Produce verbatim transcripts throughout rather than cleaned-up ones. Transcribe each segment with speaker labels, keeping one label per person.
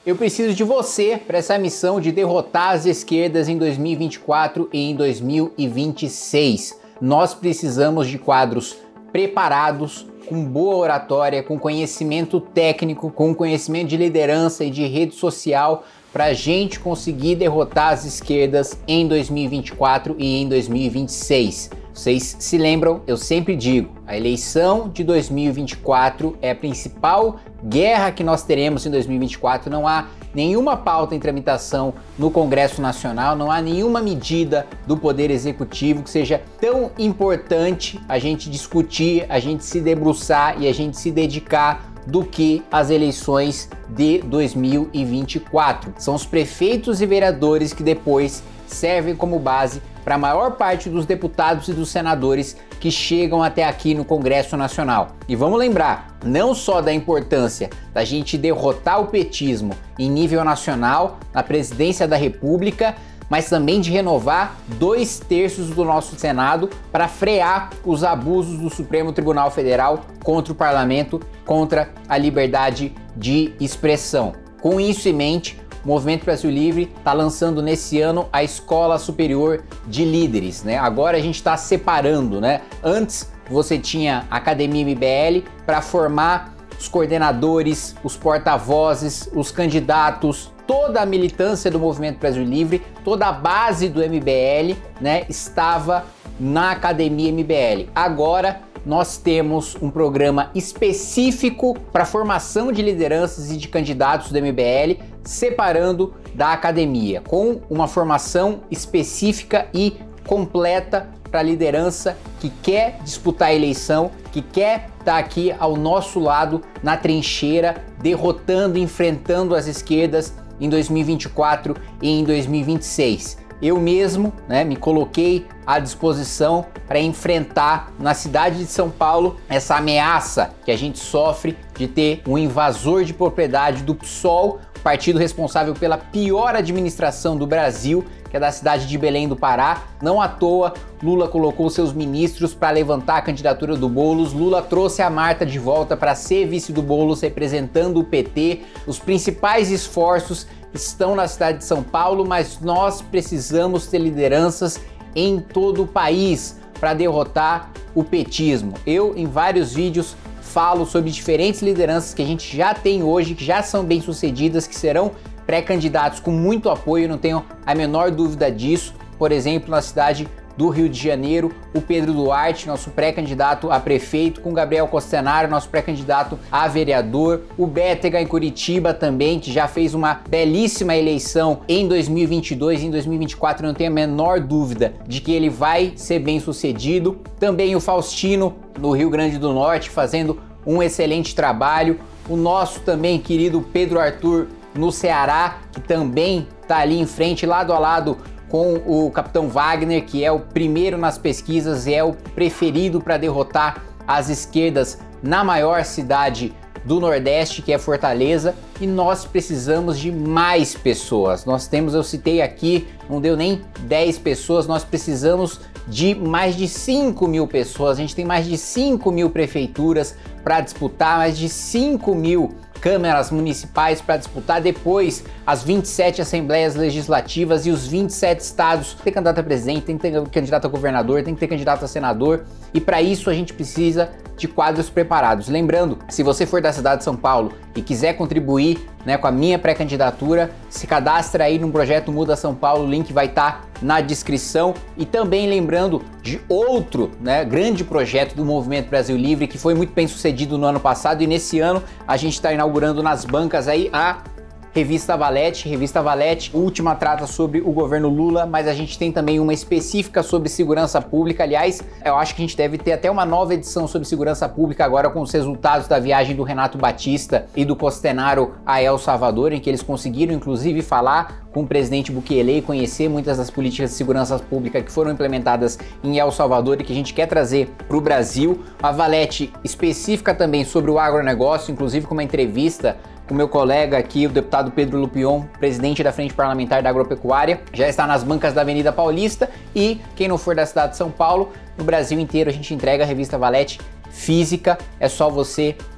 Speaker 1: Eu preciso de você para essa missão de derrotar as esquerdas em dois mil e vinte e quatro e em dois mil e vinte e seis. Nós precisamos de quadros preparados, com boa oratória, com conhecimento técnico, com conhecimento de liderança e de rede social, para a gente conseguir derrotar as esquerdas em dois mil e vinte e quatro e em dois mil e vinte e seis. Vocês se lembram, eu sempre digo, a eleição de dois mil e vinte e quatro é a principal guerra que nós teremos em dois mil e vinte e quatro. Não há nenhuma pauta em tramitação no Congresso Nacional, não há nenhuma medida do Poder Executivo que seja tão importante a gente discutir, a gente se debruçar e a gente se dedicar do que as eleições de dois mil e vinte e quatro. São os prefeitos e vereadores que depois servem como base para a maior parte dos deputados e dos senadores que chegam até aqui no Congresso Nacional. E vamos lembrar, não só da importância da gente derrotar o petismo em nível nacional, na presidência da República, mas também de renovar dois terços do nosso Senado para frear os abusos do Supremo Tribunal Federal contra o parlamento, contra a liberdade de expressão. Com isso em mente, o Movimento Brasil Livre está lançando nesse ano a Escola Superior de Líderes, né? Agora a gente está separando, né? Antes você tinha a Academia M B L para formar os coordenadores, os porta-vozes, os candidatos, toda a militância do Movimento Brasil Livre, toda a base do M B L, né, estava na Academia M B L. Agora nós temos um programa específico para formação de lideranças e de candidatos do M B L, separando da academia, com uma formação específica e completa para a liderança que quer disputar a eleição, que quer estar aqui ao nosso lado na trincheira, derrotando, enfrentando as esquerdas em dois mil e vinte e quatro e em dois mil e vinte e seis. Eu mesmo, né, me coloquei à disposição para enfrentar na cidade de São Paulo essa ameaça que a gente sofre de ter um invasor de propriedade do P SOL, partido responsável pela pior administração do Brasil, que é da cidade de Belém do Pará. Não à toa, Lula colocou seus ministros para levantar a candidatura do Boulos. Lula trouxe a Marta de volta para ser vice do Boulos, representando o P T. Os principais esforços estão na cidade de São Paulo, mas nós precisamos ter lideranças em todo o país para derrotar o petismo. Eu, em vários vídeos, falo sobre diferentes lideranças que a gente já tem hoje, que já são bem-sucedidas, que serão pré-candidatos com muito apoio, não tenho a menor dúvida disso. Por exemplo, na cidade do Rio de Janeiro, o Pedro Duarte, nosso pré-candidato a prefeito, com Gabriel Costenaro, nosso pré-candidato a vereador, o Bétega em Curitiba também, que já fez uma belíssima eleição em dois mil e vinte e dois e em dois mil e vinte e quatro, não tenho a menor dúvida de que ele vai ser bem sucedido. Também o Faustino, no Rio Grande do Norte, fazendo um excelente trabalho. O nosso também querido Pedro Arthur no Ceará, que também está ali em frente, lado a lado com o Capitão Wagner, que é o primeiro nas pesquisas e é o preferido para derrotar as esquerdas na maior cidade do Nordeste, que é Fortaleza. E nós precisamos de mais pessoas. Nós temos, eu citei aqui, não deu nem dez pessoas, nós precisamos de mais de cinco mil pessoas. A gente tem mais de cinco mil prefeituras para disputar, mais de cinco mil câmaras municipais para disputar, depois as vinte e sete assembleias legislativas e os vinte e sete estados. Tem que ter candidato a presidente, tem que ter candidato a governador, tem que ter candidato a senador, e para isso a gente precisa de quadros preparados. Lembrando, se você for da cidade de São Paulo e quiser contribuir, né, com a minha pré-candidatura, se cadastra aí no projeto Muda São Paulo, o link vai estar na descrição. E também lembrando de outro, né, grande projeto do Movimento Brasil Livre, que foi muito bem sucedido no ano passado, e nesse ano a gente está inaugurando nas bancas aí a Revista Valete. Revista Valete, última trata sobre o governo Lula, mas a gente tem também uma específica sobre segurança pública. Aliás, eu acho que a gente deve ter até uma nova edição sobre segurança pública agora, com os resultados da viagem do Renato Batista e do Costenaro a El Salvador, em que eles conseguiram inclusive falar com o presidente Bukele e conhecer muitas das políticas de segurança pública que foram implementadas em El Salvador e que a gente quer trazer para o Brasil. A Valete específica também sobre o agronegócio, inclusive com uma entrevista com meu colega aqui, o deputado Pedro Lupion, presidente da Frente Parlamentar da Agropecuária, já está nas bancas da Avenida Paulista. E quem não for da cidade de São Paulo, no Brasil inteiro a gente entrega a Revista Valete física. É só você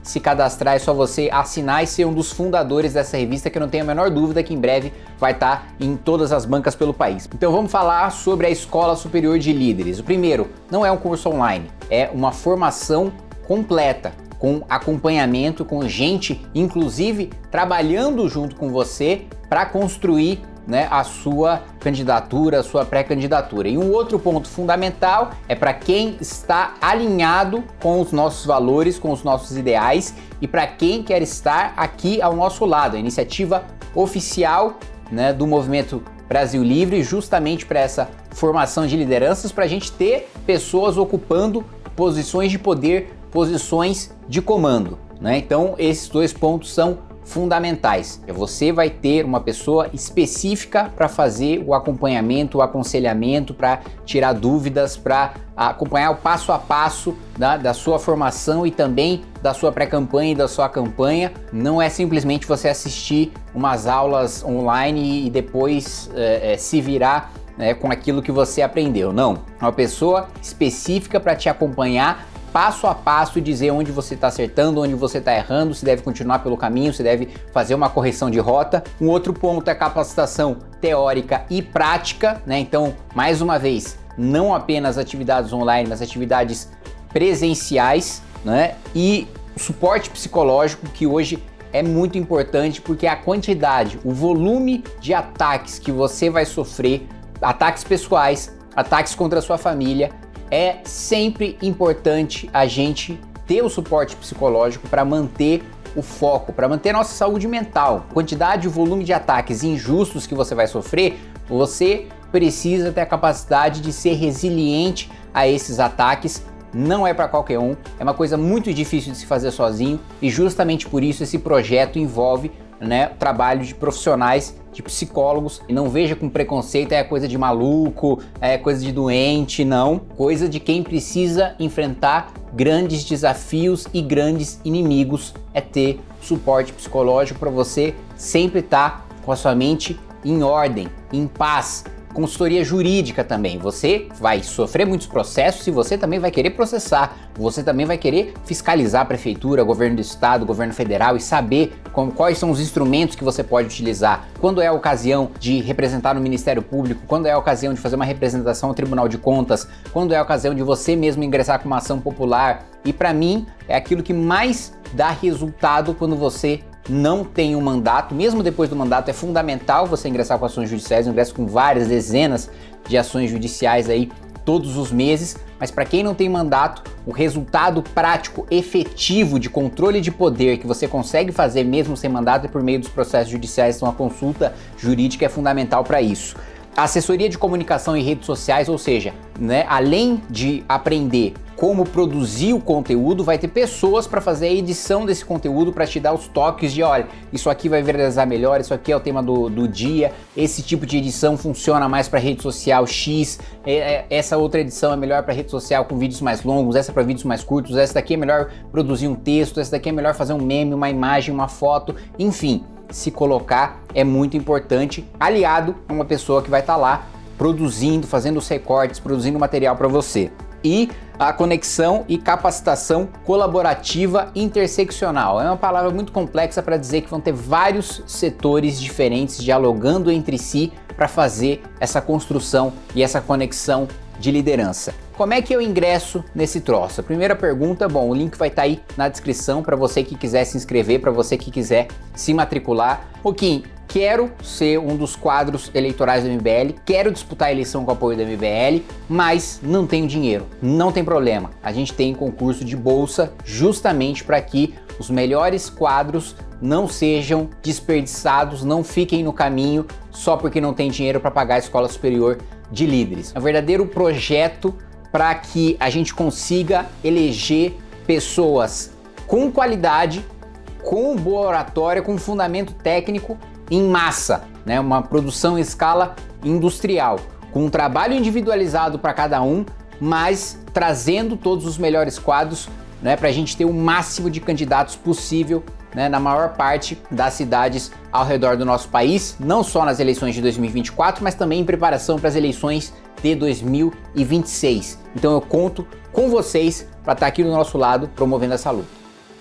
Speaker 1: se cadastrar, é só você assinar e ser um dos fundadores dessa revista, que eu não tenho a menor dúvida que em breve vai estar em todas as bancas pelo país. Então vamos falar sobre a Escola Superior de Líderes. O primeiro, não é um curso online, é uma formação completa, com acompanhamento, com gente, inclusive, trabalhando junto com você para construir, né, a sua candidatura, a sua pré-candidatura. E um outro ponto fundamental é para quem está alinhado com os nossos valores, com os nossos ideais e para quem quer estar aqui ao nosso lado. A iniciativa oficial, né, do Movimento Brasil Livre, justamente para essa formação de lideranças, para a gente ter pessoas ocupando posições de poder, posições de comando, né? Então esses dois pontos são fundamentais. Você vai ter uma pessoa específica para fazer o acompanhamento, o aconselhamento, para tirar dúvidas, para acompanhar o passo a passo da, da sua formação e também da sua pré-campanha e da sua campanha. Não é simplesmente você assistir umas aulas online e depois é, é, se virar, né, com aquilo que você aprendeu. Não, é uma pessoa específica para te acompanhar passo a passo e dizer onde você está acertando, onde você está errando, se deve continuar pelo caminho, se deve fazer uma correção de rota. Um outro ponto é capacitação teórica e prática, né? Então, mais uma vez, não apenas atividades online, mas atividades presenciais, né? E o suporte psicológico, que hoje é muito importante, porque a quantidade, o volume de ataques que você vai sofrer, ataques pessoais, ataques contra a sua família, é sempre importante a gente ter o suporte psicológico para manter o foco, para manter a nossa saúde mental. Quantidade e volume de ataques injustos que você vai sofrer, você precisa ter a capacidade de ser resiliente a esses ataques. Não é para qualquer um, é uma coisa muito difícil de se fazer sozinho e justamente por isso esse projeto envolve, né, o trabalho de profissionais, de psicólogos. E não veja com preconceito, é coisa de maluco, é coisa de doente, não. Coisa de quem precisa enfrentar grandes desafios e grandes inimigos, é ter suporte psicológico para você sempre estar com a sua mente em ordem, em paz. Consultoria jurídica também, você vai sofrer muitos processos e você também vai querer processar, você também vai querer fiscalizar a prefeitura, governo do estado, governo federal e saber como, quais são os instrumentos que você pode utilizar, quando é a ocasião de representar no Ministério Público, quando é a ocasião de fazer uma representação ao Tribunal de Contas, quando é a ocasião de você mesmo ingressar com uma ação popular. E para mim é aquilo que mais dá resultado quando você não tem um mandato. Mesmo depois do mandato é fundamental você ingressar com ações judiciais. Eu ingresso com várias dezenas de ações judiciais aí todos os meses, mas para quem não tem mandato, o resultado prático efetivo de controle de poder que você consegue fazer mesmo sem mandato é por meio dos processos judiciais. Então a consulta jurídica é fundamental para isso. A assessoria de comunicação e redes sociais, ou seja, né, além de aprender como produzir o conteúdo, vai ter pessoas para fazer a edição desse conteúdo, para te dar os toques de, olha, isso aqui vai viralizar melhor, isso aqui é o tema do, do dia, esse tipo de edição funciona mais para rede social X, é, é, essa outra edição é melhor para rede social com vídeos mais longos, essa para vídeos mais curtos, essa daqui é melhor produzir um texto, essa daqui é melhor fazer um meme, uma imagem, uma foto, enfim. Se colocar é muito importante, aliado a uma pessoa que vai estar lá produzindo, fazendo os recortes, produzindo material para você. E a conexão e capacitação colaborativa interseccional. É uma palavra muito complexa para dizer que vão ter vários setores diferentes dialogando entre si para fazer essa construção e essa conexão de liderança. Como é que eu ingresso nesse troço? A primeira pergunta, bom, o link vai estar aí na descrição para você que quiser se inscrever, para você que quiser se matricular. Pouquinho, quero ser um dos quadros eleitorais do M B L, quero disputar a eleição com o apoio do M B L, mas não tenho dinheiro. Não tem problema, a gente tem concurso de bolsa justamente para que os melhores quadros não sejam desperdiçados, não fiquem no caminho só porque não tem dinheiro para pagar a Escola Superior de Líderes. É um verdadeiro projeto para que a gente consiga eleger pessoas com qualidade, com boa oratória, com fundamento técnico em massa, né? Uma produção em escala industrial, com um trabalho individualizado para cada um, mas trazendo todos os melhores quadros, né, para a gente ter o máximo de candidatos possível, né, na maior parte das cidades ao redor do nosso país, não só nas eleições de dois mil e vinte e quatro, mas também em preparação para as eleições de dois mil e vinte e seis. Então eu conto com vocês para estar aqui do nosso lado promovendo essa luta.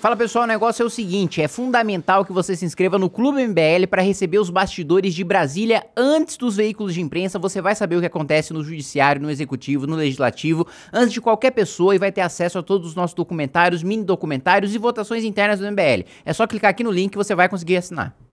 Speaker 1: Fala pessoal, o negócio é o seguinte, é fundamental que você se inscreva no Clube M B L para receber os bastidores de Brasília antes dos veículos de imprensa. Você vai saber o que acontece no judiciário, no executivo, no legislativo, antes de qualquer pessoa, e vai ter acesso a todos os nossos documentários, mini documentários e votações internas do M B L. É só clicar aqui no link que você vai conseguir assinar.